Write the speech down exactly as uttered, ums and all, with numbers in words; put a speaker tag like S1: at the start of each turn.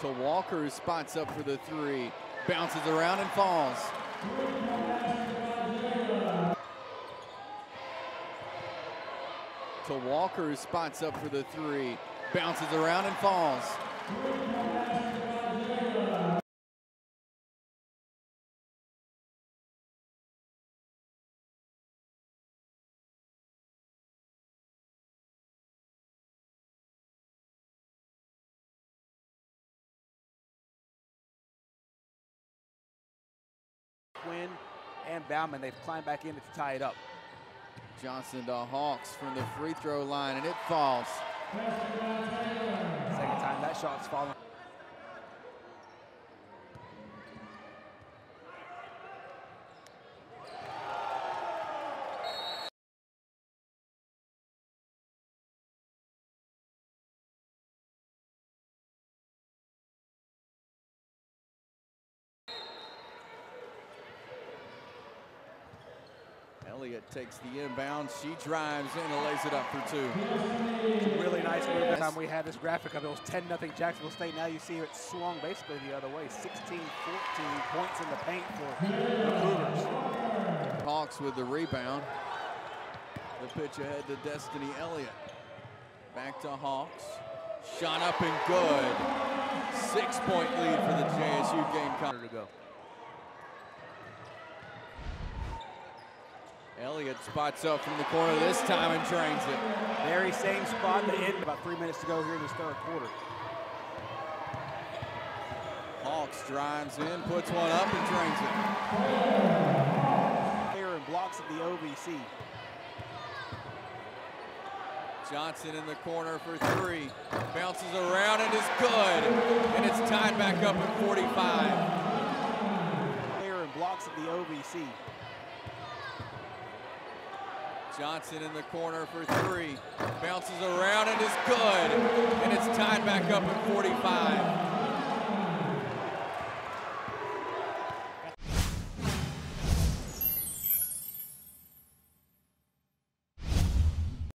S1: To Walker, who spots up for the three. Bounces around and falls. To Walker, who spots up for the three. Bounces around and falls.
S2: Quinn and Bauman, they've climbed back in to tie it up.
S1: Johnson to Hawks from the free throw line, and it falls.
S2: Second time that shot's fallen.
S1: Elliott takes the inbound. She drives in and lays it up for two.
S2: It's a really nice move. Every time we had this graphic of it was ten nothing Jacksonville State. Now you see it swung basically the other way. sixteen fourteen points in the paint for the Cougars.
S1: Hawks with the rebound. The pitch ahead to Destiny Elliott. Back to Hawks. Shot up and good. Six-point lead for the J S U Gamecocks to go. Elliott spots up from the corner this time and drains it.
S2: Very same spot to end. About three minutes to go here in this third quarter.
S1: Hawks drives in, puts one up and drains it.
S2: Here and blocks at the O V C.
S1: Johnson in the corner for three. Bounces around and is good. And it's tied back up at forty-five.
S2: Here and blocks at the O V C.
S1: Johnson in the corner for three. Bounces around and is good. And it's tied back up at forty-five.